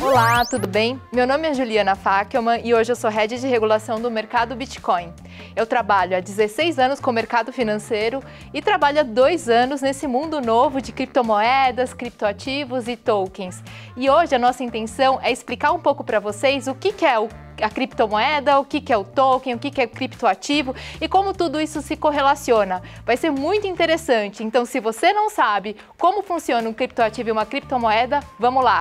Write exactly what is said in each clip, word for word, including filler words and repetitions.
Olá, tudo bem? Meu nome é Juliana Fackelman e hoje eu sou Head de Regulação do Mercado Bitcoin. Eu trabalho há dezesseis anos com o mercado financeiro e trabalho há dois anos nesse mundo novo de criptomoedas, criptoativos e tokens. E hoje a nossa intenção é explicar um pouco para vocês o que, que é o a criptomoeda, o que, que é o token, o que, que é o criptoativo e como tudo isso se correlaciona. Vai ser muito interessante, então se você não sabe como funciona um criptoativo e uma criptomoeda, vamos lá!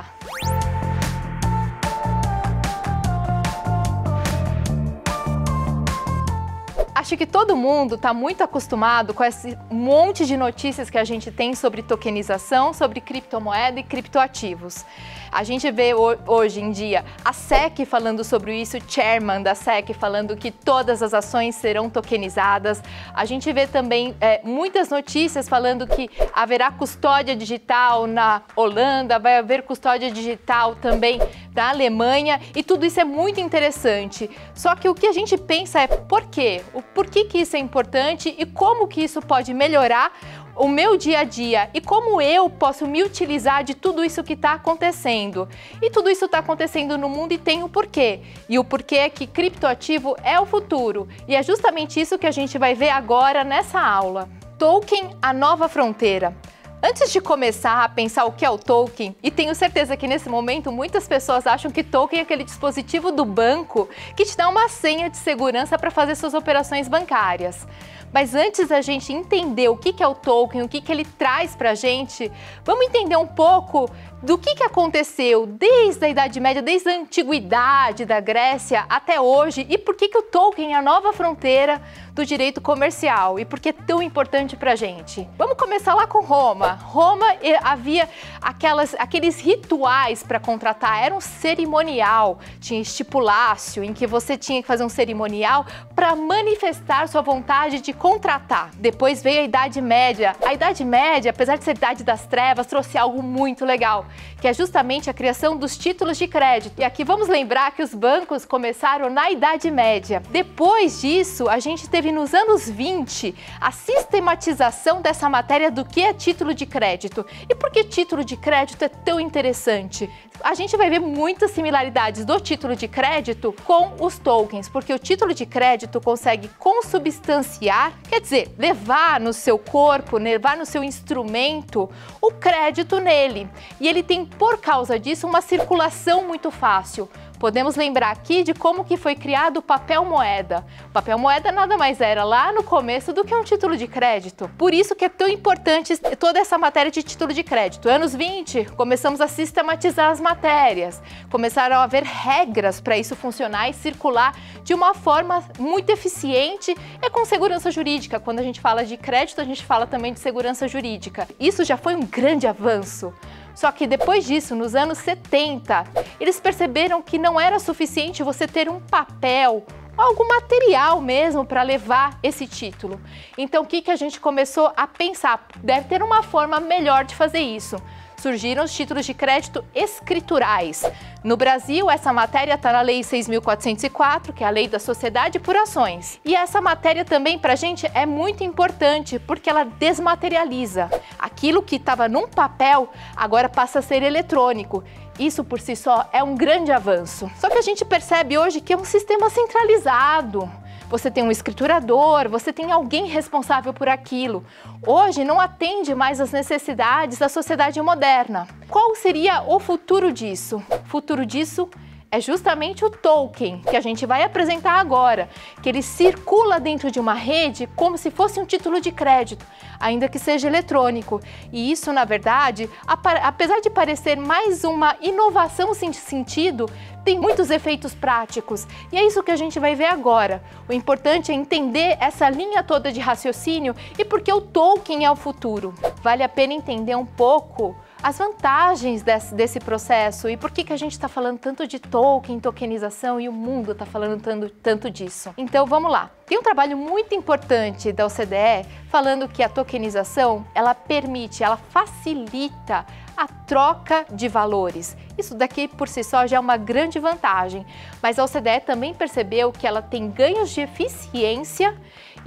Acho que todo mundo está muito acostumado com esse monte de notícias que a gente tem sobre tokenização, sobre criptomoeda e criptoativos. A gente vê hoje em dia a S E C falando sobre isso, o chairman da S E C falando que todas as ações serão tokenizadas. A gente vê também é, muitas notícias falando que haverá custódia digital na Holanda, vai haver custódia digital também na Alemanha e tudo isso é muito interessante. Só que o que a gente pensa é por quê? O por que que isso é importante e como que isso pode melhorar o meu dia a dia e como eu posso me utilizar de tudo isso que está acontecendo. E tudo isso está acontecendo no mundo e tem o porquê. E o porquê é que criptoativo é o futuro. E é justamente isso que a gente vai ver agora nessa aula. Token, a nova fronteira. Antes de começar a pensar o que é o token, e tenho certeza que nesse momento muitas pessoas acham que token é aquele dispositivo do banco que te dá uma senha de segurança para fazer suas operações bancárias. Mas antes da gente entender o que é o token, o que ele traz para a gente, vamos entender um pouco do que aconteceu desde a Idade Média, desde a antiguidade da Grécia até hoje e por que, que o token é a nova fronteira do direito comercial e por que é tão importante para a gente. Vamos começar lá com Roma. Roma havia aquelas, aqueles rituais para contratar, era um cerimonial, tinha estipulácio, em que você tinha que fazer um cerimonial para manifestar sua vontade de contratar. Depois veio a Idade Média. A Idade Média, apesar de ser a Idade das Trevas, trouxe algo muito legal, que é justamente a criação dos títulos de crédito. E aqui vamos lembrar que os bancos começaram na Idade Média. Depois disso, a gente teve nos anos vinte a sistematização dessa matéria do que é título de crédito. E por que título de crédito é tão interessante? A gente vai ver muitas similaridades do título de crédito com os tokens, porque o título de crédito consegue consubstanciar, quer dizer, levar no seu corpo, levar no seu instrumento o crédito nele. E ele tem, por causa disso, uma circulação muito fácil. Podemos lembrar aqui de como que foi criado o papel moeda. O papel moeda nada mais era lá no começo do que um título de crédito. Por isso que é tão importante toda essa matéria de título de crédito. Anos vinte, começamos a sistematizar as matérias. Começaram a haver regras para isso funcionar e circular de uma forma muito eficiente e com segurança jurídica. Quando a gente fala de crédito, a gente fala também de segurança jurídica. Isso já foi um grande avanço. Só que depois disso, nos anos setenta, eles perceberam que não era suficiente você ter um papel, algum material mesmo para levar esse título. Então, o que que a gente começou a pensar? Deve ter uma forma melhor de fazer isso. Surgiram os títulos de crédito escriturais. No Brasil, essa matéria está na Lei seis mil quatrocentos e quatro, que é a Lei da Sociedade por Ações. E essa matéria também, para a gente, é muito importante, porque ela desmaterializa. Aquilo que estava num papel, agora passa a ser eletrônico. Isso, por si só, é um grande avanço. Só que a gente percebe hoje que é um sistema centralizado. Você tem um escriturador, você tem alguém responsável por aquilo. Hoje não atende mais às necessidades da sociedade moderna. Qual seria o futuro disso? O futuro disso é justamente o token, que a gente vai apresentar agora, que ele circula dentro de uma rede como se fosse um título de crédito, ainda que seja eletrônico. E isso, na verdade, apesar de parecer mais uma inovação sem sentido, tem muitos efeitos práticos. E é isso que a gente vai ver agora. O importante é entender essa linha toda de raciocínio e por que o token é o futuro. Vale a pena entender um pouco as vantagens desse, desse processo e por que que a gente está falando tanto de token, tokenização e o mundo está falando tanto, tanto disso. Então vamos lá. Tem um trabalho muito importante da O C D E falando que a tokenização, ela permite, ela facilita a troca de valores. Isso daqui por si só já é uma grande vantagem, mas a O C D E também percebeu que ela tem ganhos de eficiência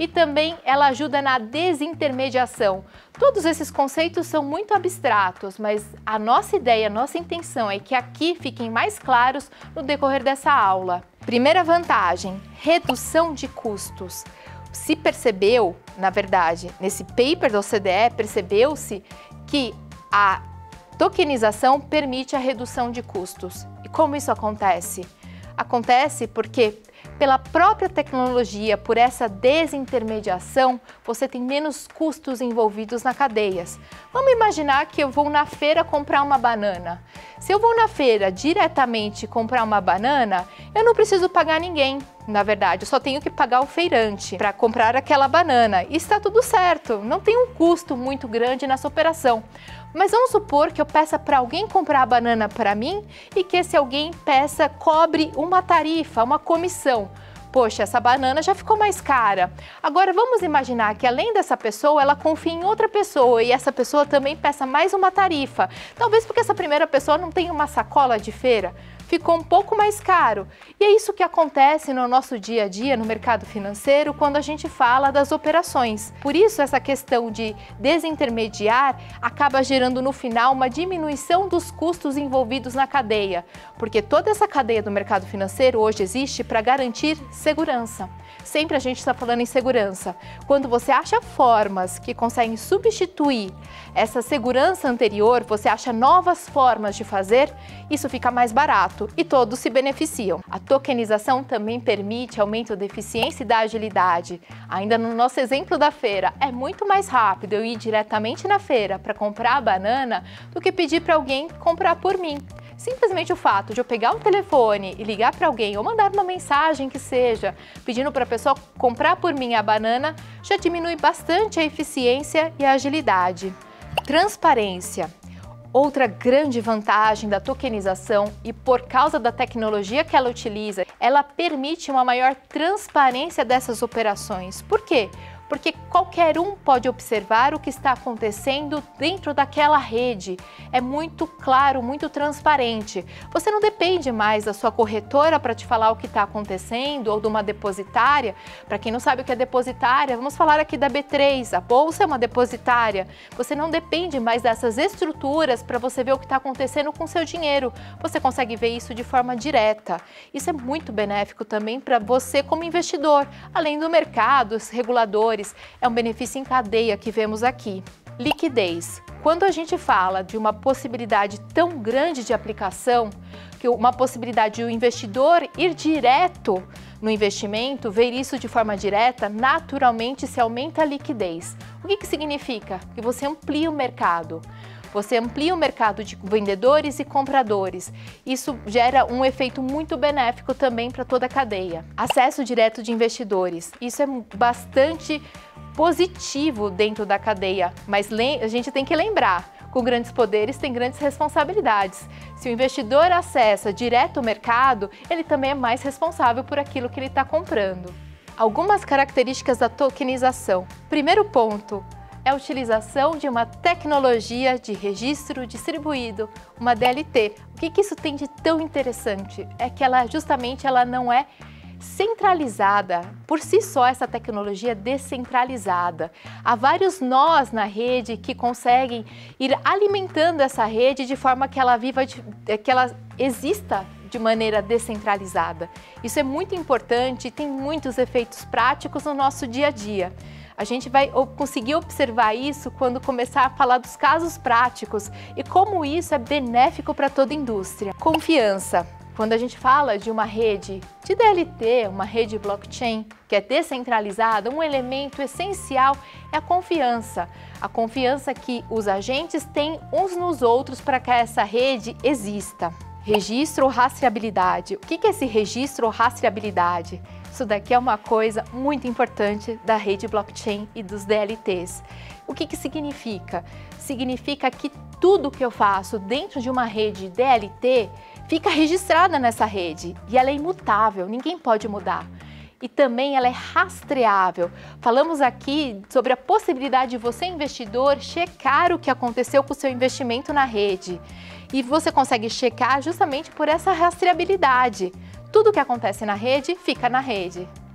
e também ela ajuda na desintermediação. Todos esses conceitos são muito abstratos, mas a nossa ideia, a nossa intenção é que aqui fiquem mais claros no decorrer dessa aula. Primeira vantagem, redução de custos. Se percebeu, na verdade, nesse paper da O C D E, percebeu-se que a tokenização permite a redução de custos. E como isso acontece? Acontece porque, pela própria tecnologia, por essa desintermediação, você tem menos custos envolvidos na cadeias. Vamos imaginar que eu vou na feira comprar uma banana. Se eu vou na feira diretamente comprar uma banana, eu não preciso pagar ninguém. Na verdade, eu só tenho que pagar o feirante para comprar aquela banana. E está tudo certo, não tem um custo muito grande nessa operação. Mas vamos supor que eu peça para alguém comprar a banana para mim e que esse alguém peça, cobre uma tarifa, uma comissão. Poxa, essa banana já ficou mais cara. Agora vamos imaginar que além dessa pessoa, ela confia em outra pessoa e essa pessoa também peça mais uma tarifa. Talvez porque essa primeira pessoa não tenha uma sacola de feira. Ficou um pouco mais caro. E é isso que acontece no nosso dia a dia no mercado financeiro quando a gente fala das operações. Por isso, essa questão de desintermediar acaba gerando no final uma diminuição dos custos envolvidos na cadeia, porque toda essa cadeia do mercado financeiro hoje existe para garantir segurança. Sempre a gente está falando em segurança. Quando você acha formas que conseguem substituir essa segurança anterior, você acha novas formas de fazer, isso fica mais barato e todos se beneficiam. A tokenização também permite aumento da eficiência e da agilidade. Ainda no nosso exemplo da feira, é muito mais rápido eu ir diretamente na feira para comprar a banana do que pedir para alguém comprar por mim. Simplesmente o fato de eu pegar o telefone e ligar para alguém ou mandar uma mensagem que seja, pedindo para a pessoa comprar por mim a banana, já diminui bastante a eficiência e a agilidade. Transparência. Outra grande vantagem da tokenização e por causa da tecnologia que ela utiliza, ela permite uma maior transparência dessas operações. Por quê? Porque qualquer um pode observar o que está acontecendo dentro daquela rede. É muito claro, muito transparente. Você não depende mais da sua corretora para te falar o que está acontecendo ou de uma depositária. Para quem não sabe o que é depositária, vamos falar aqui da B três. A bolsa é uma depositária. Você não depende mais dessas estruturas para você ver o que está acontecendo com o seu dinheiro. Você consegue ver isso de forma direta. Isso é muito benéfico também para você como investidor, além do mercado, os reguladores. É um benefício em cadeia que vemos aqui. Liquidez. Quando a gente fala de uma possibilidade tão grande de aplicação, que uma possibilidade de o investidor ir direto no investimento, ver isso de forma direta, naturalmente se aumenta a liquidez. O que que significa? Que você amplia o mercado. Você amplia o mercado de vendedores e compradores. Isso gera um efeito muito benéfico também para toda a cadeia. Acesso direto de investidores. Isso é bastante positivo dentro da cadeia, mas a gente tem que lembrar, com grandes poderes tem grandes responsabilidades. Se o investidor acessa direto o mercado, ele também é mais responsável por aquilo que ele está comprando. Algumas características da tokenização. Primeiro ponto, é a utilização de uma tecnologia de registro distribuído, uma D L T. O que que isso tem de tão interessante? É que ela justamente ela não é centralizada, por si só essa tecnologia é descentralizada. Há vários nós na rede que conseguem ir alimentando essa rede de forma que ela viva, que ela exista de maneira descentralizada. Isso é muito importante e tem muitos efeitos práticos no nosso dia a dia. A gente vai conseguir observar isso quando começar a falar dos casos práticos e como isso é benéfico para toda a indústria. Confiança. Quando a gente fala de uma rede de D L T, uma rede blockchain, que é descentralizada, um elemento essencial é a confiança. A confiança que os agentes têm uns nos outros para que essa rede exista. Registro ou rastreabilidade. O que é esse registro ou rastreabilidade? Isso daqui é uma coisa muito importante da rede blockchain e dos D L Ts. O que que significa? Significa que tudo que eu faço dentro de uma rede D L T fica registrada nessa rede e ela é imutável, ninguém pode mudar. E também ela é rastreável. Falamos aqui sobre a possibilidade de você, investidor, checar o que aconteceu com o seu investimento na rede. E você consegue checar justamente por essa rastreabilidade. Tudo que acontece na rede, fica na rede.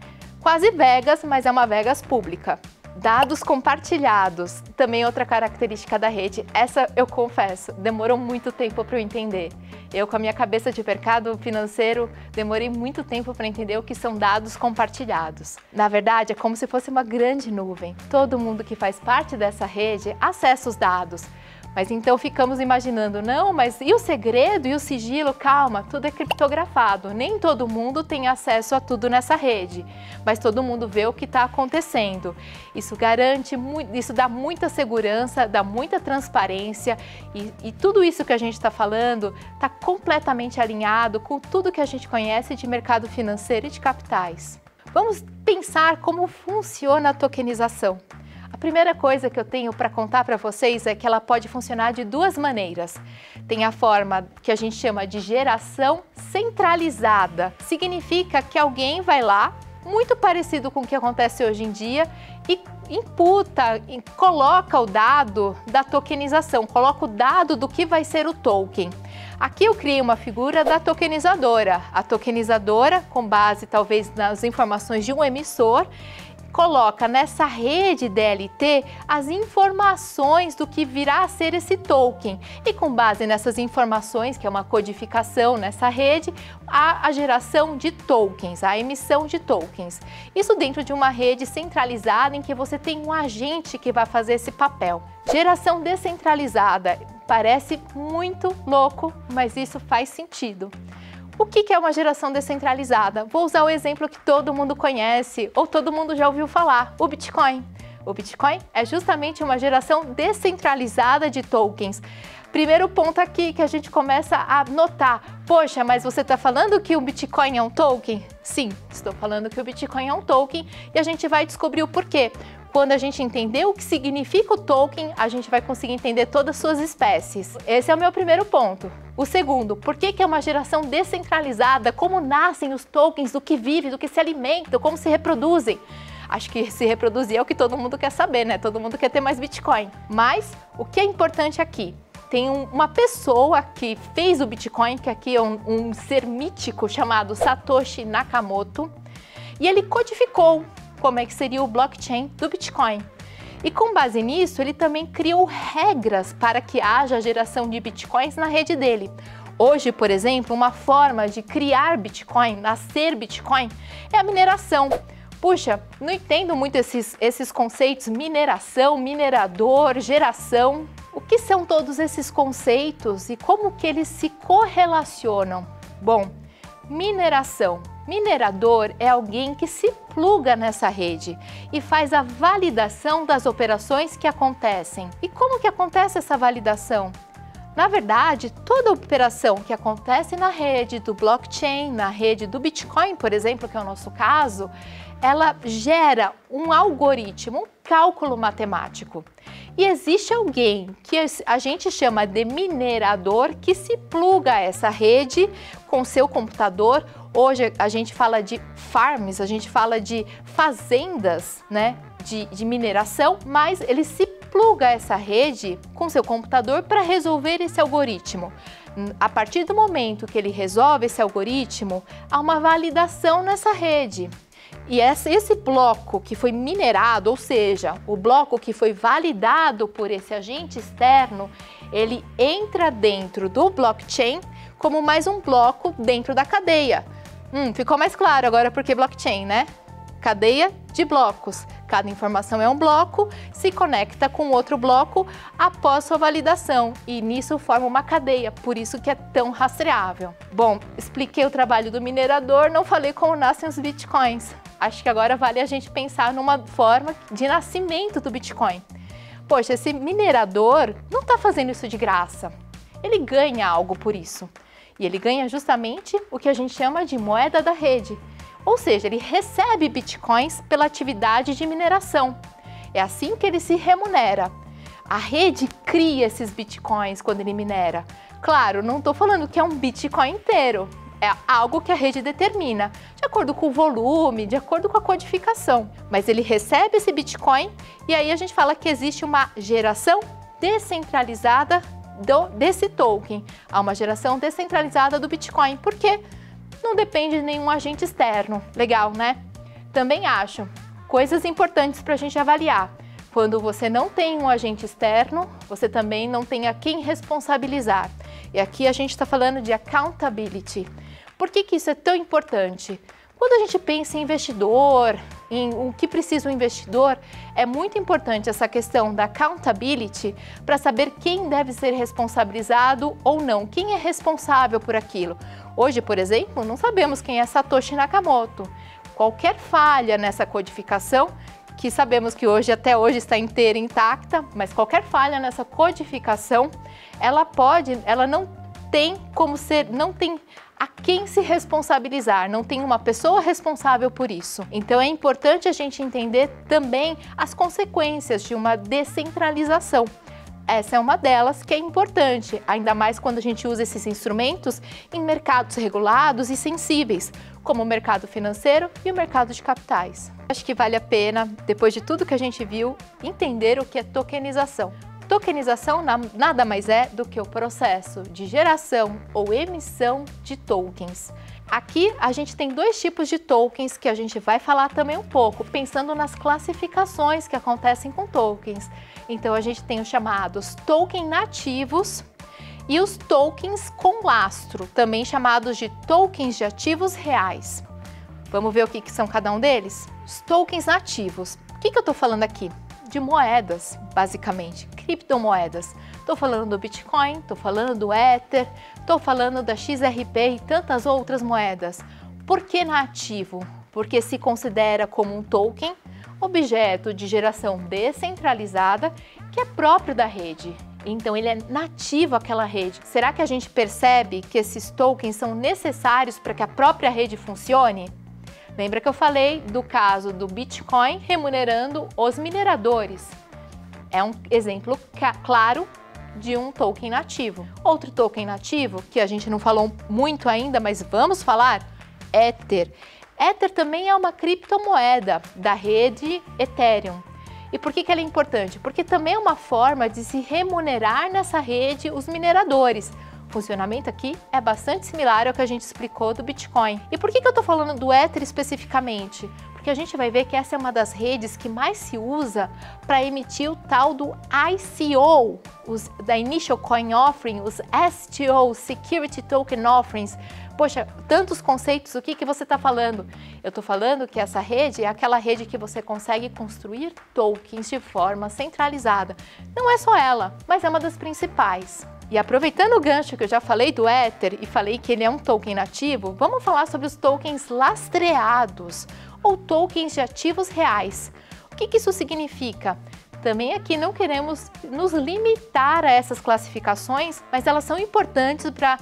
Quase Vegas, mas é uma Vegas pública. Dados compartilhados, também outra característica da rede. Essa, eu confesso, demorou muito tempo para eu entender. Eu, com a minha cabeça de mercado financeiro, demorei muito tempo para entender o que são dados compartilhados. Na verdade, é como se fosse uma grande nuvem. Todo mundo que faz parte dessa rede acessa os dados. Mas então ficamos imaginando, não, mas e o segredo e o sigilo? Calma, tudo é criptografado. Nem todo mundo tem acesso a tudo nessa rede, mas todo mundo vê o que está acontecendo. Isso garante, isso dá muita segurança, dá muita transparência e, e tudo isso que a gente está falando está completamente alinhado com tudo que a gente conhece de mercado financeiro e de capitais. Vamos pensar como funciona a tokenização. A primeira coisa que eu tenho para contar para vocês é que ela pode funcionar de duas maneiras. Tem a forma que a gente chama de geração centralizada. Significa que alguém vai lá, muito parecido com o que acontece hoje em dia, e imputa, e coloca o dado da tokenização, coloca o dado do que vai ser o token. Aqui eu criei uma figura da tokenizadora. A tokenizadora, com base talvez nas informações de um emissor, coloca nessa rede D L T as informações do que virá a ser esse token. E com base nessas informações, que é uma codificação nessa rede, há a geração de tokens, a emissão de tokens. Isso dentro de uma rede centralizada em que você tem um agente que vai fazer esse papel. Geração descentralizada. Parece muito louco, mas isso faz sentido. O que é uma geração descentralizada? Vou usar o exemplo que todo mundo conhece ou todo mundo já ouviu falar, o Bitcoin. O Bitcoin é justamente uma geração descentralizada de tokens. Primeiro ponto aqui que a gente começa a notar, poxa, mas você está falando que o Bitcoin é um token? Sim, estou falando que o Bitcoin é um token e a gente vai descobrir o porquê. Quando a gente entender o que significa o token, a gente vai conseguir entender todas as suas espécies. Esse é o meu primeiro ponto. O segundo, por que que é uma geração descentralizada? Como nascem os tokens, do que vivem, do que se alimentam, como se reproduzem? Acho que se reproduzir é o que todo mundo quer saber, né? Todo mundo quer ter mais Bitcoin. Mas o que é importante aqui? Tem um, uma pessoa que fez o Bitcoin, que aqui é um, um ser mítico chamado Satoshi Nakamoto, e ele codificou como é que seria o blockchain do Bitcoin. E com base nisso, ele também criou regras para que haja geração de Bitcoins na rede dele. Hoje, por exemplo, uma forma de criar Bitcoin, nascer Bitcoin, é a mineração. Puxa, não entendo muito esses, esses conceitos, mineração, minerador, geração. O que são todos esses conceitos e como que eles se correlacionam? Bom, mineração. Minerador é alguém que se pluga nessa rede e faz a validação das operações que acontecem. E como que acontece essa validação? Na verdade, toda operação que acontece na rede do blockchain, na rede do Bitcoin, por exemplo, que é o nosso caso, ela gera um algoritmo, um cálculo matemático. E existe alguém que a gente chama de minerador que se pluga a essa rede com seu computador. Hoje a gente fala de farms, a gente fala de fazendas, né, de, de mineração, mas ele se pluga a essa rede com seu computador para resolver esse algoritmo. A partir do momento que ele resolve esse algoritmo, há uma validação nessa rede. E esse bloco que foi minerado, ou seja, o bloco que foi validado por esse agente externo, ele entra dentro do blockchain como mais um bloco dentro da cadeia. Hum, ficou mais claro agora porque blockchain, né? Cadeia de blocos. Cada informação é um bloco, se conecta com outro bloco após sua validação e nisso forma uma cadeia, por isso que é tão rastreável. Bom, expliquei o trabalho do minerador, não falei como nascem os bitcoins. Acho que agora vale a gente pensar numa forma de nascimento do Bitcoin. Poxa, esse minerador não está fazendo isso de graça. Ele ganha algo por isso. E ele ganha justamente o que a gente chama de moeda da rede. Ou seja, ele recebe bitcoins pela atividade de mineração. É assim que ele se remunera. A rede cria esses bitcoins quando ele minera. Claro, não estou falando que é um bitcoin inteiro. É algo que a rede determina, de acordo com o volume, de acordo com a codificação. Mas ele recebe esse bitcoin e aí a gente fala que existe uma geração descentralizada do, desse token. Há uma geração descentralizada do Bitcoin, porque não depende de nenhum agente externo. Legal, né? Também acho coisas importantes para a gente avaliar. Quando você não tem um agente externo, você também não tem a quem responsabilizar. E aqui a gente está falando de accountability. Por que que isso é tão importante? Quando a gente pensa em investidor, em o que precisa o investidor, é muito importante essa questão da accountability para saber quem deve ser responsabilizado ou não, quem é responsável por aquilo. Hoje, por exemplo, não sabemos quem é Satoshi Nakamoto. Qualquer falha nessa codificação, que sabemos que hoje até hoje está inteira, intacta, mas qualquer falha nessa codificação, ela pode, ela não tem como ser, não tem a quem se responsabilizar, não tem uma pessoa responsável por isso. Então é importante a gente entender também as consequências de uma descentralização. Essa é uma delas que é importante, ainda mais quando a gente usa esses instrumentos em mercados regulados e sensíveis, como o mercado financeiro e o mercado de capitais. Acho que vale a pena, depois de tudo que a gente viu, entender o que é tokenização. Tokenização nada mais é do que o processo de geração ou emissão de tokens. Aqui a gente tem dois tipos de tokens que a gente vai falar também um pouco, pensando nas classificações que acontecem com tokens. Então a gente tem os chamados tokens nativos e os tokens com lastro, também chamados de tokens de ativos reais. Vamos ver o que, que são cada um deles? Os tokens nativos. O que, que eu estou falando aqui? De moedas, basicamente, criptomoedas. Estou falando do Bitcoin, estou falando do Ether, estou falando da X R P e tantas outras moedas. Por que nativo? Porque se considera como um token, objeto de geração descentralizada, que é próprio da rede. Então ele é nativo àquela rede. Será que a gente percebe que esses tokens são necessários para que a própria rede funcione? Lembra que eu falei do caso do Bitcoin remunerando os mineradores? É um exemplo claro de um token nativo. Outro token nativo, que a gente não falou muito ainda, mas vamos falar, Ether. Ether também é uma criptomoeda da rede Ethereum. E por que que ela é importante? Porque também é uma forma de se remunerar nessa rede os mineradores. O funcionamento aqui é bastante similar ao que a gente explicou do Bitcoin. E por que que eu estou falando do Ether especificamente? Porque a gente vai ver que essa é uma das redes que mais se usa para emitir o tal do I C O, os da Initial Coin Offering, os S T O, Security Token Offerings. Poxa, tantos conceitos, o que que você está falando? Eu estou falando que essa rede é aquela rede que você consegue construir tokens de forma centralizada. Não é só ela, mas é uma das principais. E aproveitando o gancho que eu já falei do Ether e falei que ele é um token nativo, vamos falar sobre os tokens lastreados ou tokens de ativos reais. O que que isso significa? Também aqui não queremos nos limitar a essas classificações, mas elas são importantes para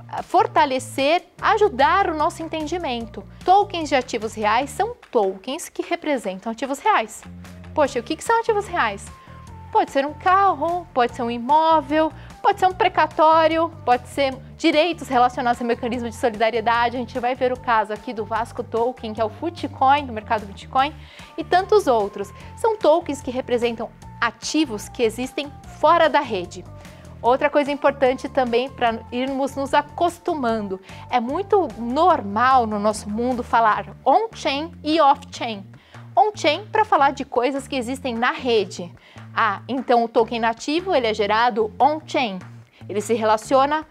fortalecer, ajudar o nosso entendimento. Tokens de ativos reais são tokens que representam ativos reais. Poxa, o que que são ativos reais? Pode ser um carro, pode ser um imóvel, pode ser um precatório, pode ser direitos relacionados ao mecanismo de solidariedade. A gente vai ver o caso aqui do Vasco Token, que é o Futucoin, do mercado Bitcoin, e tantos outros. São tokens que representam ativos que existem fora da rede. Outra coisa importante também para irmos nos acostumando, é muito normal no nosso mundo falar on-chain e off-chain. On-chain para falar de coisas que existem na rede. Ah, então o token nativo ele é gerado on-chain, ele se relaciona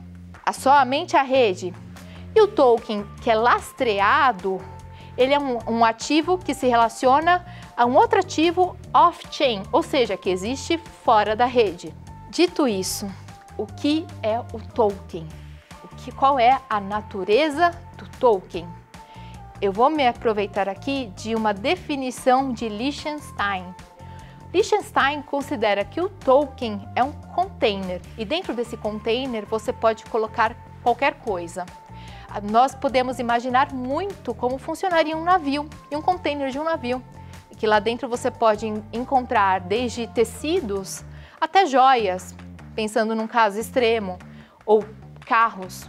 a somente à rede. E o token que é lastreado, ele é um, um ativo que se relaciona a um outro ativo off-chain, ou seja, que existe fora da rede. Dito isso, o que é o token? O que, qual é a natureza do token? Eu vou me aproveitar aqui de uma definição de Lichtenstein. Lichtenstein considera que o token é um container e dentro desse container você pode colocar qualquer coisa. Nós podemos imaginar muito como funcionaria um navio e um container de um navio, que lá dentro você pode encontrar desde tecidos até joias, pensando num caso extremo, ou carros.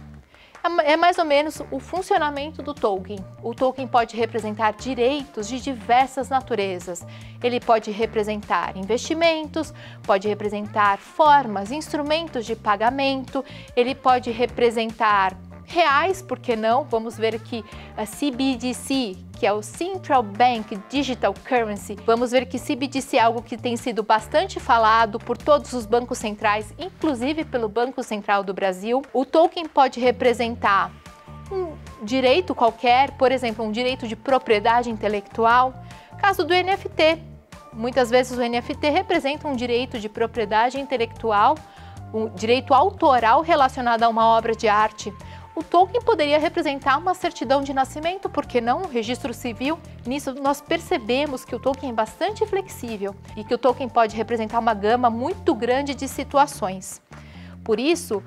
É mais ou menos o funcionamento do token. O token pode representar direitos de diversas naturezas. Ele pode representar investimentos, pode representar formas, instrumentos de pagamento, ele pode representar Reais, por que não? Vamos ver que a C B D C, que é o Central Bank Digital Currency, vamos ver que C B D C é algo que tem sido bastante falado por todos os bancos centrais, inclusive pelo Banco Central do Brasil. O token pode representar um direito qualquer, por exemplo, um direito de propriedade intelectual. Caso do N F T, muitas vezes o N F T representa um direito de propriedade intelectual, um direito autoral relacionado a uma obra de arte. O token poderia representar uma certidão de nascimento, por que não? Um registro civil. Nisso, nós percebemos que o token é bastante flexível e que o token pode representar uma gama muito grande de situações. Por isso,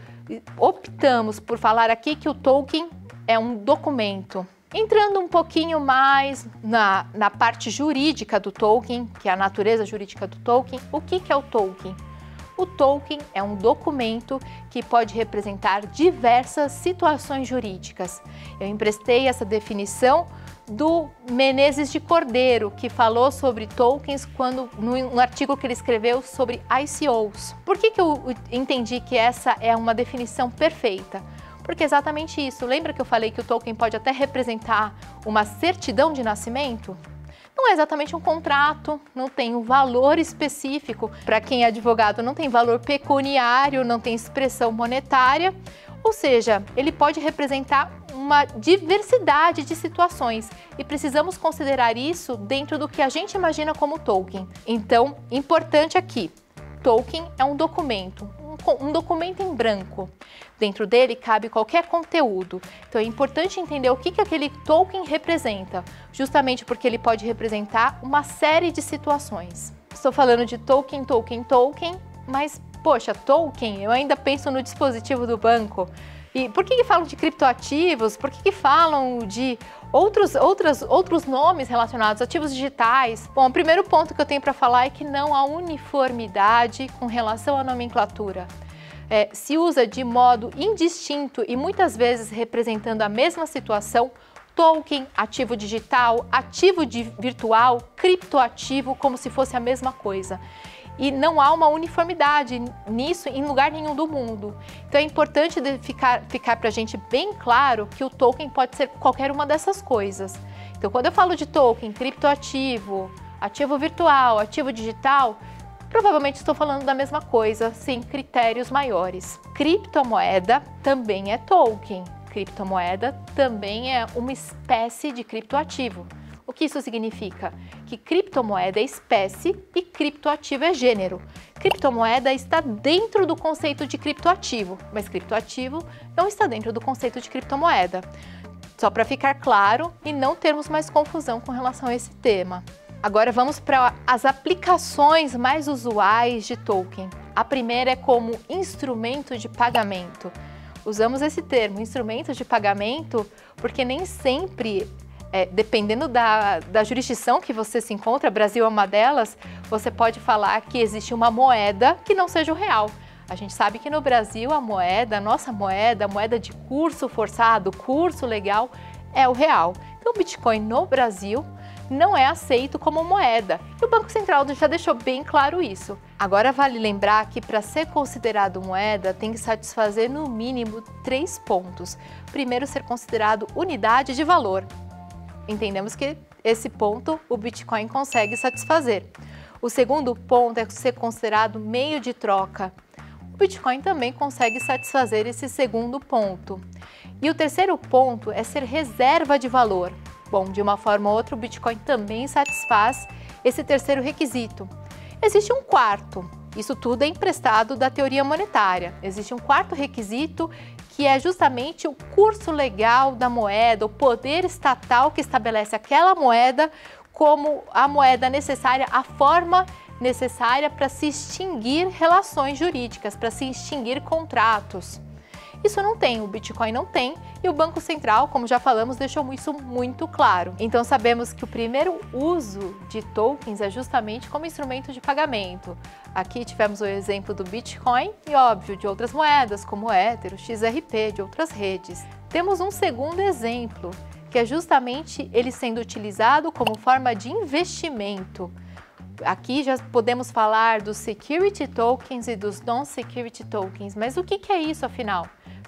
optamos por falar aqui que o token é um documento. Entrando um pouquinho mais na, na parte jurídica do token, que é a natureza jurídica do token, o que, que é o token? O token é um documento que pode representar diversas situações jurídicas. Eu emprestei essa definição do Menezes de Cordeiro, que falou sobre tokens quando, no, no artigo que ele escreveu sobre I C Os. Por que, que eu entendi que essa é uma definição perfeita? Porque é exatamente isso. Lembra que eu falei que o token pode até representar uma certidão de nascimento? Não é exatamente um contrato, não tem um valor específico. Para quem é advogado, não tem valor pecuniário, não tem expressão monetária. Ou seja, ele pode representar uma diversidade de situações e precisamos considerar isso dentro do que a gente imagina como token. Então, importante aqui, token é um documento, um, um documento em branco. Dentro dele cabe qualquer conteúdo. Então é importante entender o que, que aquele token representa, justamente porque ele pode representar uma série de situações. Estou falando de token, token, token, mas, poxa, token, eu ainda penso no dispositivo do banco. E por que, que falam de criptoativos? Por que, que falam de outros, outras, outros nomes relacionados, ativos digitais? Bom, o primeiro ponto que eu tenho para falar é que não há uniformidade com relação à nomenclatura. É, se usa de modo indistinto e muitas vezes representando a mesma situação, token, ativo digital, ativo de virtual, criptoativo, como se fosse a mesma coisa. E não há uma uniformidade nisso em lugar nenhum do mundo. Então é importante de ficar, ficar para a gente bem claro que o token pode ser qualquer uma dessas coisas. Então quando eu falo de token, criptoativo, ativo virtual, ativo digital, provavelmente estou falando da mesma coisa, sem critérios maiores. Criptomoeda também é token. Criptomoeda também é uma espécie de criptoativo. O que isso significa? Que criptomoeda é espécie e criptoativo é gênero. Criptomoeda está dentro do conceito de criptoativo, mas criptoativo não está dentro do conceito de criptomoeda. Só para ficar claro e não termos mais confusão com relação a esse tema. Agora vamos para as aplicações mais usuais de token. A primeira é como instrumento de pagamento. Usamos esse termo, instrumento de pagamento, porque nem sempre, é, dependendo da, da jurisdição que você se encontra, Brasil é uma delas, você pode falar que existe uma moeda que não seja o real. A gente sabe que no Brasil a moeda, a nossa moeda, a moeda de curso forçado, curso legal, é o real. Então o Bitcoin no Brasil não é aceito como moeda. E o Banco Central já deixou bem claro isso. Agora vale lembrar que para ser considerado moeda tem que satisfazer no mínimo três pontos. Primeiro, ser considerado unidade de valor. Entendemos que esse ponto o Bitcoin consegue satisfazer. O segundo ponto é ser considerado meio de troca. O Bitcoin também consegue satisfazer esse segundo ponto. E o terceiro ponto é ser reserva de valor. Bom, de uma forma ou outra, o Bitcoin também satisfaz esse terceiro requisito. Existe um quarto, isso tudo é emprestado da teoria monetária. Existe um quarto requisito que é justamente o curso legal da moeda, o poder estatal que estabelece aquela moeda como a moeda necessária, a forma necessária para se extinguir relações jurídicas, para se extinguir contratos. Isso não tem, o Bitcoin não tem e o Banco Central, como já falamos, deixou isso muito claro. Então sabemos que o primeiro uso de tokens é justamente como instrumento de pagamento. Aqui tivemos o exemplo do Bitcoin e, óbvio, de outras moedas como o Ether, o X R P, de outras redes. Temos um segundo exemplo, que é justamente ele sendo utilizado como forma de investimento. Aqui já podemos falar dos security tokens e dos non-security tokens, mas o que é isso afinal?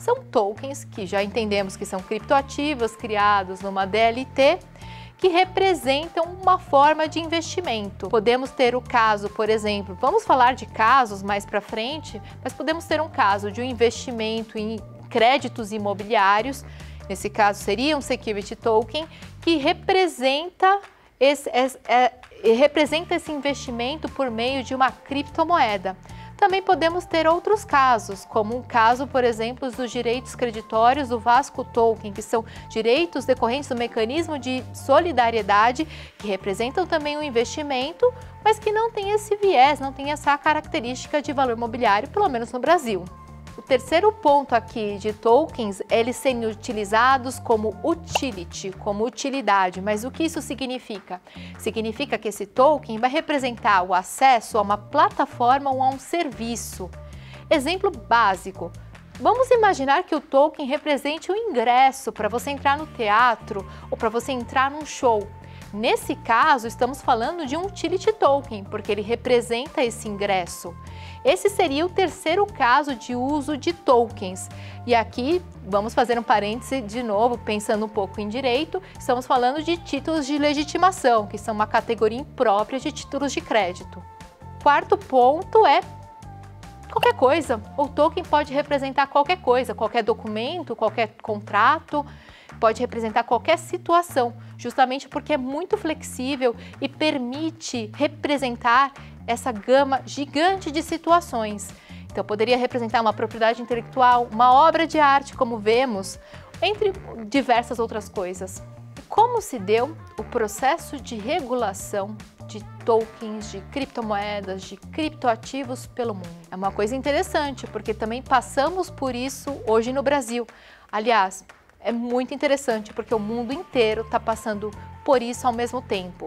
São tokens que já entendemos que são criptoativos criados numa D L T, que representam uma forma de investimento. Podemos ter o caso, por exemplo, vamos falar de casos mais para frente, mas podemos ter um caso de um investimento em créditos imobiliários, nesse caso seria um security token, que representa esse, esse, é, representa esse investimento por meio de uma criptomoeda. Também podemos ter outros casos, como um caso, por exemplo, dos direitos creditórios do Vasco Token, que são direitos decorrentes do mecanismo de solidariedade, que representam também um investimento, mas que não tem esse viés, não tem essa característica de valor mobiliário, pelo menos no Brasil. O terceiro ponto aqui de tokens, eles serem utilizados como utility, como utilidade. Mas o que isso significa? Significa que esse token vai representar o acesso a uma plataforma ou a um serviço. Exemplo básico. Vamos imaginar que o token represente o ingresso para você entrar no teatro ou para você entrar num show. Nesse caso, estamos falando de um utility token, porque ele representa esse ingresso. Esse seria o terceiro caso de uso de tokens. E aqui, vamos fazer um parêntese de novo, pensando um pouco em direito, estamos falando de títulos de legitimação, que são uma categoria imprópria de títulos de crédito. Quarto ponto é qualquer coisa. O token pode representar qualquer coisa, qualquer documento, qualquer contrato, pode representar qualquer situação, justamente porque é muito flexível e permite representar essa gama gigante de situações. Então, poderia representar uma propriedade intelectual, uma obra de arte, como vemos, entre diversas outras coisas. Como se deu o processo de regulação de tokens, de criptomoedas, de criptoativos pelo mundo? É uma coisa interessante, porque também passamos por isso hoje no Brasil. Aliás, é muito interessante, porque o mundo inteiro está passando por isso ao mesmo tempo.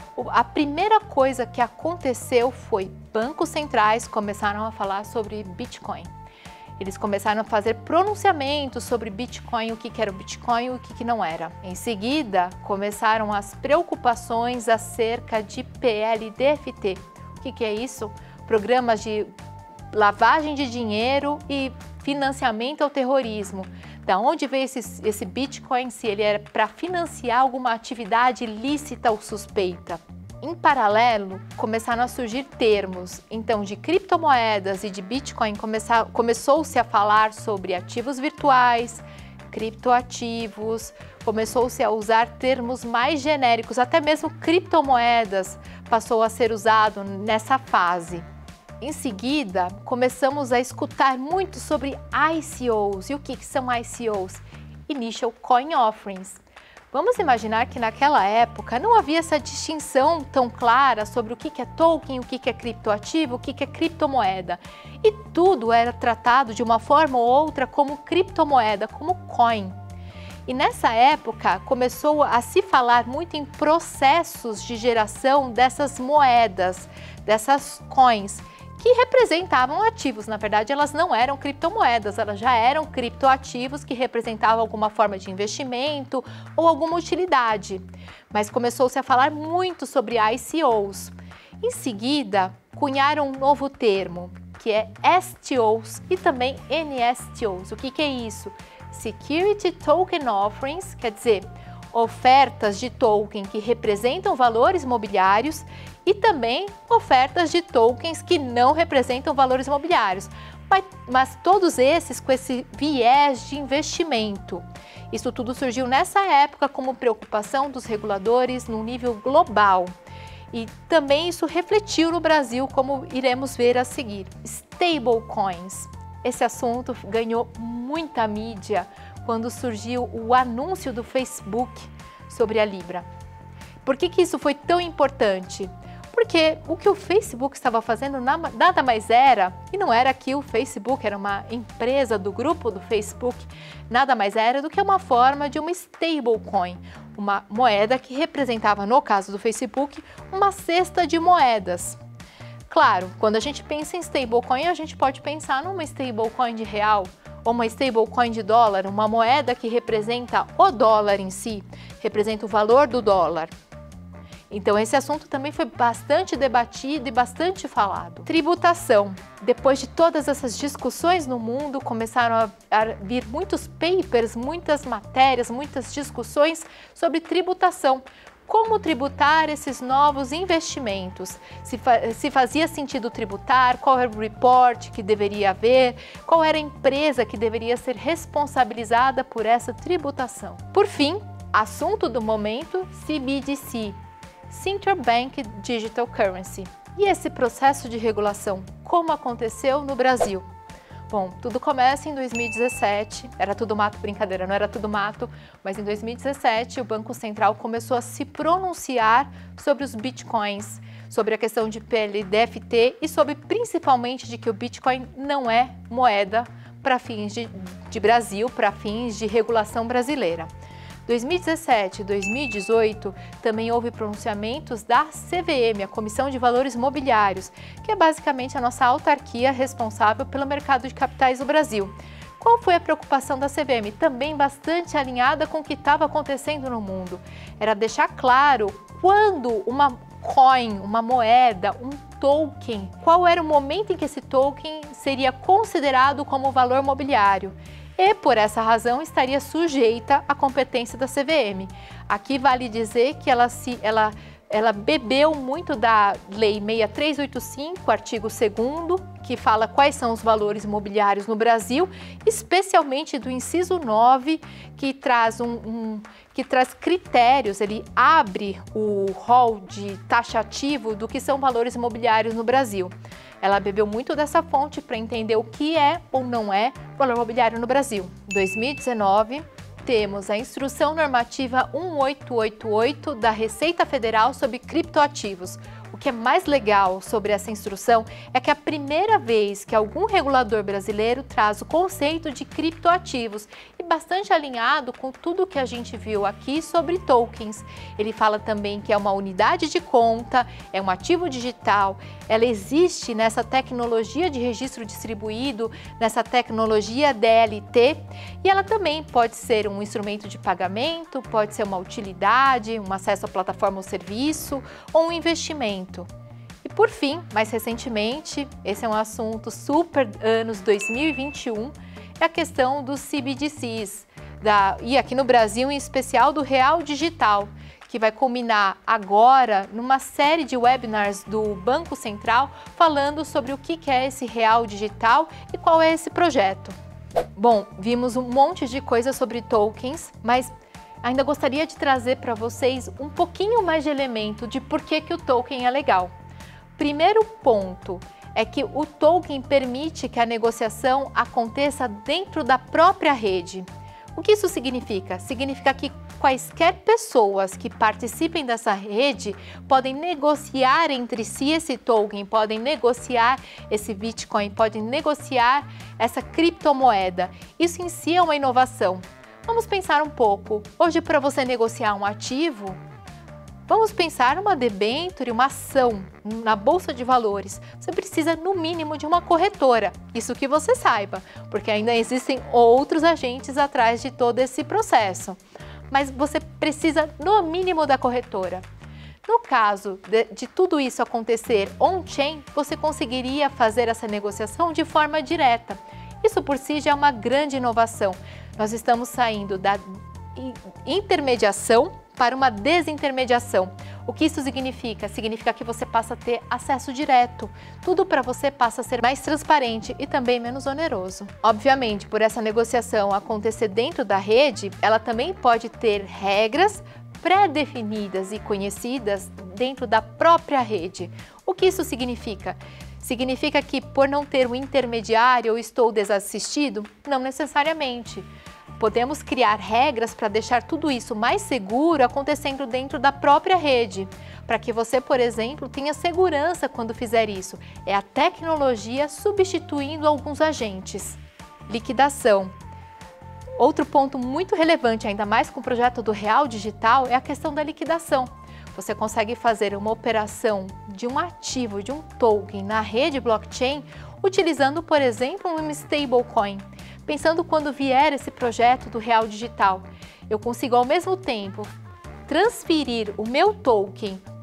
A primeira coisa que aconteceu foi bancos centrais começaram a falar sobre Bitcoin. Eles começaram a fazer pronunciamentos sobre Bitcoin, o que era o Bitcoin e o que não era. Em seguida, começaram as preocupações acerca de P L D F T. O que é isso? Programas de lavagem de dinheiro e financiamento ao terrorismo. Da onde veio esse, esse Bitcoin, se ele era para financiar alguma atividade ilícita ou suspeita? Em paralelo, começaram a surgir termos, então de criptomoedas e de Bitcoin começou-se a falar sobre ativos virtuais, criptoativos, começou-se a usar termos mais genéricos, até mesmo criptomoedas passou a ser usado nessa fase. Em seguida, começamos a escutar muito sobre I C Os. E o que, que são I C Os? Initial Coin Offerings. Vamos imaginar que naquela época não havia essa distinção tão clara sobre o que, que é token, o que, que é criptoativo, o que, que é criptomoeda. E tudo era tratado de uma forma ou outra como criptomoeda, como coin. E nessa época começou a se falar muito em processos de geração dessas moedas, dessas coins, que representavam ativos. Na verdade, elas não eram criptomoedas, elas já eram criptoativos que representavam alguma forma de investimento ou alguma utilidade. Mas começou-se a falar muito sobre I C Os. Em seguida, cunharam um novo termo, que é S T Os e também N S T Os. O que, que é isso? Security Token Offerings, quer dizer, ofertas de token que representam valores mobiliários e também ofertas de tokens que não representam valores mobiliários, mas, mas todos esses com esse viés de investimento. Isso tudo surgiu nessa época como preocupação dos reguladores no nível global. E também isso refletiu no Brasil, como iremos ver a seguir. Stablecoins. Esse assunto ganhou muita mídia quando surgiu o anúncio do Facebook sobre a Libra. Por que que isso foi tão importante? Porque o que o Facebook estava fazendo nada mais era, e não era que o Facebook era uma empresa do grupo do Facebook, nada mais era do que uma forma de uma stablecoin, uma moeda que representava, no caso do Facebook, uma cesta de moedas. Claro, quando a gente pensa em stablecoin, a gente pode pensar numa stablecoin de real, ou uma stablecoin de dólar, uma moeda que representa o dólar em si, representa o valor do dólar. Então esse assunto também foi bastante debatido e bastante falado. Tributação. Depois de todas essas discussões no mundo, começaram a, a vir muitos papers, muitas matérias, muitas discussões sobre tributação. Como tributar esses novos investimentos? Se, fa se fazia sentido tributar, qual era o report que deveria haver, qual era a empresa que deveria ser responsabilizada por essa tributação. Por fim, assunto do momento, C B D C, Central Bank Digital Currency. E esse processo de regulação, como aconteceu no Brasil? Bom, tudo começa em dois mil e dezessete, era tudo mato, brincadeira, não era tudo mato, mas em dois mil e dezessete o Banco Central começou a se pronunciar sobre os bitcoins, sobre a questão de P L D F T e sobre principalmente de que o Bitcoin não é moeda para fins de, de Brasil, para fins de regulação brasileira. dois mil e dezessete e dois mil e dezoito também houve pronunciamentos da C V M, a Comissão de Valores Mobiliários, que é basicamente a nossa autarquia responsável pelo mercado de capitais do Brasil. Qual foi a preocupação da C V M? Também bastante alinhada com o que estava acontecendo no mundo. Era deixar claro quando uma coin, uma moeda, um token, qual era o momento em que esse token seria considerado como valor mobiliário. E, por essa razão, estaria sujeita à competência da C V M. Aqui vale dizer que ela, se, ela, ela bebeu muito da Lei seis mil trezentos e oitenta e cinco, artigo segundo, que fala quais são os valores imobiliários no Brasil, especialmente do inciso nove, que traz, um, um, que traz critérios, ele abre o rol de taxativo do que são valores imobiliários no Brasil. Ela bebeu muito dessa fonte para entender o que é ou não é valor imobiliário no Brasil. Em dois mil e dezenove, temos a Instrução Normativa um oito oito oito da Receita Federal sobre criptoativos. O que é mais legal sobre essa instrução é que é a primeira vez que algum regulador brasileiro traz o conceito de criptoativos e bastante alinhado com tudo que a gente viu aqui sobre tokens. Ele fala também que é uma unidade de conta, é um ativo digital, ela existe nessa tecnologia de registro distribuído, nessa tecnologia D L T, e ela também pode ser um instrumento de pagamento, pode ser uma utilidade, um acesso à plataforma ou serviço ou um investimento. E por fim, mais recentemente, esse é um assunto super anos dois mil e vinte e um, é a questão dos C B D Cs, da, e aqui no Brasil em especial do Real Digital, que vai culminar agora numa série de webinars do Banco Central falando sobre o que é esse Real Digital e qual é esse projeto. Bom, vimos um monte de coisa sobre tokens, mas ainda gostaria de trazer para vocês um pouquinho mais de elemento de por que que o token é legal. Primeiro ponto é que o token permite que a negociação aconteça dentro da própria rede. O que isso significa? Significa que quaisquer pessoas que participem dessa rede podem negociar entre si esse token, podem negociar esse Bitcoin, podem negociar essa criptomoeda. Isso em si é uma inovação. Vamos pensar um pouco. Hoje, para você negociar um ativo, vamos pensar numa debênture, uma ação na Bolsa de Valores. Você precisa, no mínimo, de uma corretora. Isso que você saiba, porque ainda existem outros agentes atrás de todo esse processo. Mas você precisa, no mínimo, da corretora. No caso de, de tudo isso acontecer on-chain, você conseguiria fazer essa negociação de forma direta. Isso por si já é uma grande inovação. Nós estamos saindo da intermediação para uma desintermediação. O que isso significa? Significa que você passa a ter acesso direto. Tudo para você passa a ser mais transparente e também menos oneroso. Obviamente, por essa negociação acontecer dentro da rede, ela também pode ter regras pré-definidas e conhecidas dentro da própria rede. O que isso significa? Significa que por não ter um intermediário eu estou desassistido? Não necessariamente. Podemos criar regras para deixar tudo isso mais seguro acontecendo dentro da própria rede, para que você, por exemplo, tenha segurança quando fizer isso. É a tecnologia substituindo alguns agentes. Liquidação. Outro ponto muito relevante, ainda mais com o projeto do Real Digital, é a questão da liquidação. Você consegue fazer uma operação de um ativo, de um token na rede blockchain, utilizando, por exemplo, um stablecoin. Pensando quando vier esse projeto do Real Digital, eu consigo ao mesmo tempo transferir o meu token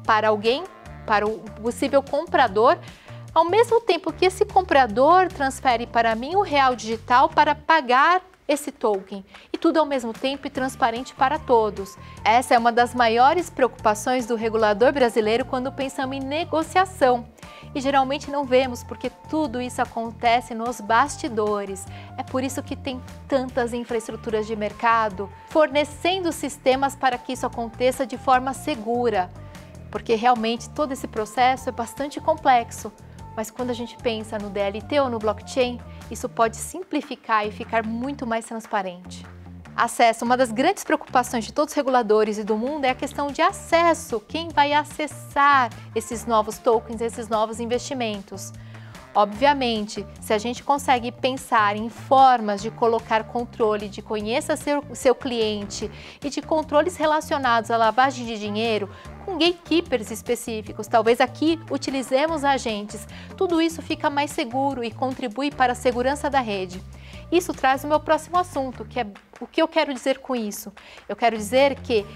para alguém, para o possível comprador, ao mesmo tempo que esse comprador transfere para mim o real digital para pagar esse token. E tudo ao mesmo tempo e transparente para todos. Essa é uma das maiores preocupações do regulador brasileiro quando pensamos em negociação. E geralmente não vemos, porque tudo isso acontece nos bastidores. É por isso que tem tantas infraestruturas de mercado fornecendo sistemas para que isso aconteça de forma segura. Porque realmente todo esse processo é bastante complexo. Mas quando a gente pensa no D L T ou no blockchain, isso pode simplificar e ficar muito mais transparente. Acesso. Uma das grandes preocupações de todos os reguladores e do mundo é a questão de acesso. Quem vai acessar esses novos tokens, esses novos investimentos? Obviamente, se a gente consegue pensar em formas de colocar controle, de conhecer seu, seu cliente e de controles relacionados à lavagem de dinheiro, com gatekeepers específicos, talvez aqui utilizemos agentes, tudo isso fica mais seguro e contribui para a segurança da rede. Isso traz o meu próximo assunto, que é o que eu quero dizer com isso. Eu quero dizer que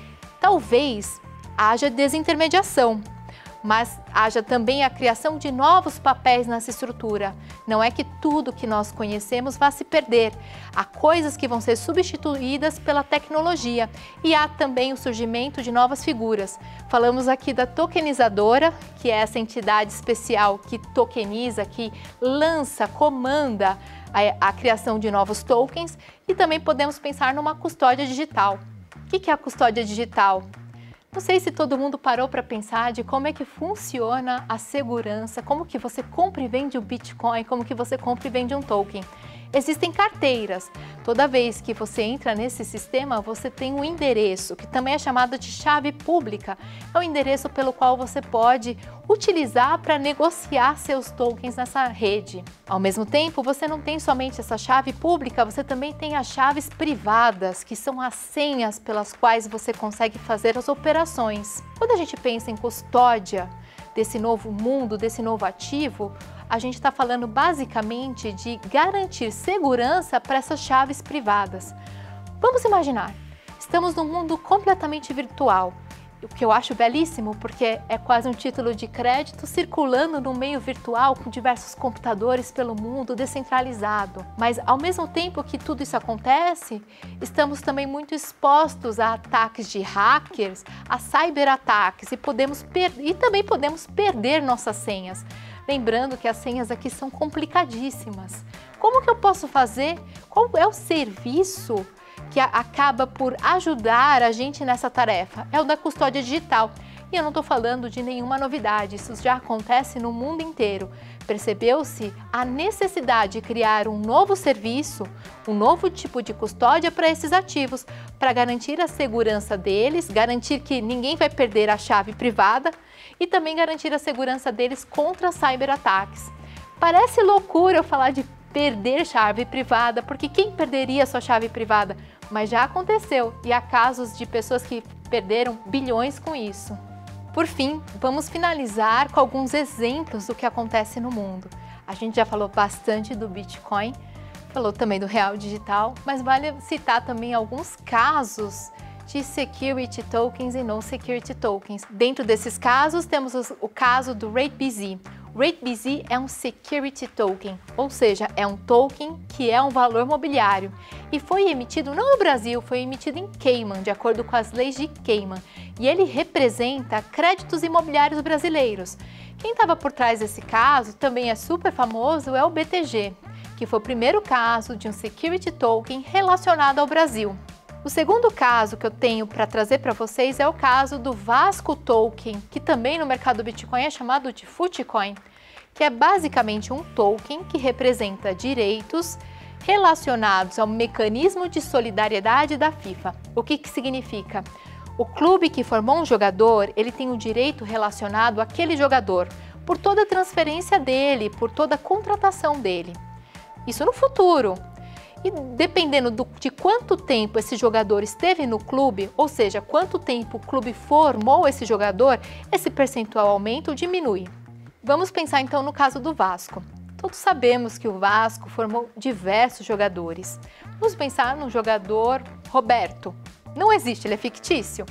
talvez haja desintermediação, mas haja também a criação de novos papéis nessa estrutura. Não é que tudo que nós conhecemos vá se perder. Há coisas que vão ser substituídas pela tecnologia e há também o surgimento de novas figuras. Falamos aqui da tokenizadora, que é essa entidade especial que tokeniza, que lança, comanda a, a criação de novos tokens, e também podemos pensar numa custódia digital. O que é a custódia digital? Não sei se todo mundo parou para pensar de como é que funciona a segurança, como que você compra e vende um Bitcoin, como que você compra e vende um token. Existem carteiras. Toda vez que você entra nesse sistema, você tem um endereço, que também é chamado de chave pública. É o endereço pelo qual você pode utilizar para negociar seus tokens nessa rede. Ao mesmo tempo, você não tem somente essa chave pública, você também tem as chaves privadas, que são as senhas pelas quais você consegue fazer as operações. Quando a gente pensa em custódia desse novo mundo, desse novo ativo, a gente está falando basicamente de garantir segurança para essas chaves privadas. Vamos imaginar, estamos num mundo completamente virtual, o que eu acho belíssimo, porque é quase um título de crédito circulando no meio virtual com diversos computadores pelo mundo, descentralizado. Mas ao mesmo tempo que tudo isso acontece, estamos também muito expostos a ataques de hackers, a cyberataques, e, podemos e também podemos perder nossas senhas. Lembrando que as senhas aqui são complicadíssimas. Como que eu posso fazer? Qual é o serviço que acaba por ajudar a gente nessa tarefa? É o da custódia digital. E eu não estou falando de nenhuma novidade, isso já acontece no mundo inteiro. Percebeu-se a necessidade de criar um novo serviço, um novo tipo de custódia para esses ativos, para garantir a segurança deles, garantir que ninguém vai perder a chave privada e também garantir a segurança deles contra cyberataques. Parece loucura eu falar de perder chave privada, porque quem perderia sua chave privada? Mas já aconteceu e há casos de pessoas que perderam bilhões com isso. Por fim, vamos finalizar com alguns exemplos do que acontece no mundo. A gente já falou bastante do Bitcoin, falou também do real digital, mas vale citar também alguns casos de security tokens e non security tokens. Dentro desses casos, temos o caso do RateBZ. O RateBZ é um security token, ou seja, é um token que é um valor mobiliário e foi emitido não no Brasil, foi emitido em Cayman, de acordo com as leis de Cayman, e ele representa créditos imobiliários brasileiros. Quem estava por trás desse caso, também é super famoso, é o B T G, que foi o primeiro caso de um security token relacionado ao Brasil. O segundo caso que eu tenho para trazer para vocês é o caso do Vasco Token, que também no mercado Bitcoin é chamado de Futecoin, que é basicamente um token que representa direitos relacionados ao mecanismo de solidariedade da FIFA. O que que significa? O clube que formou um jogador, ele tem um direito relacionado àquele jogador, por toda a transferência dele, por toda a contratação dele. Isso no futuro. E dependendo do, de quanto tempo esse jogador esteve no clube, ou seja, quanto tempo o clube formou esse jogador, esse percentual aumenta ou diminui. Vamos pensar então no caso do Vasco. Todos sabemos que o Vasco formou diversos jogadores. Vamos pensar no jogador Roberto. Não existe, ele é fictício.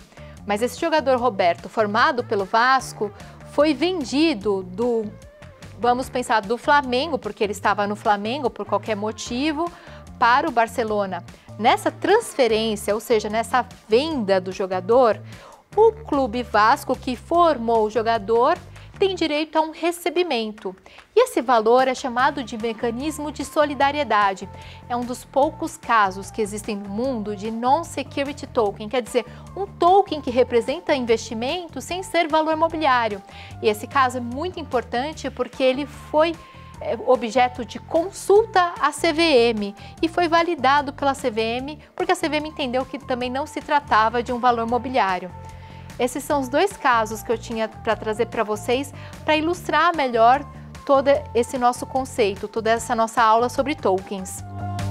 Mas esse jogador Roberto, formado pelo Vasco, foi vendido do, vamos pensar, do Flamengo, porque ele estava no Flamengo por qualquer motivo, para o Barcelona. Nessa transferência, ou seja, nessa venda do jogador, o Clube Vasco, que formou o jogador, tem direito a um recebimento. E esse valor é chamado de mecanismo de solidariedade. É um dos poucos casos que existem no mundo de non-security token, quer dizer, um token que representa investimento sem ser valor mobiliário. E esse caso é muito importante porque ele foi objeto de consulta à C V M e foi validado pela C V M porque a C V M entendeu que também não se tratava de um valor mobiliário. Esses são os dois casos que eu tinha para trazer para vocês para ilustrar melhor todo esse nosso conceito, toda essa nossa aula sobre tokens.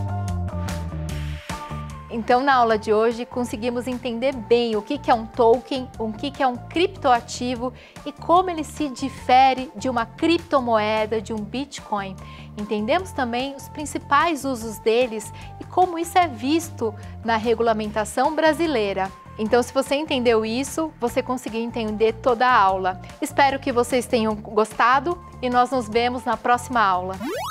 Então, na aula de hoje, conseguimos entender bem o que é um token, o que é um criptoativo e como ele se difere de uma criptomoeda, de um Bitcoin. Entendemos também os principais usos deles e como isso é visto na regulamentação brasileira. Então, se você entendeu isso, você conseguiu entender toda a aula. Espero que vocês tenham gostado e nós nos vemos na próxima aula.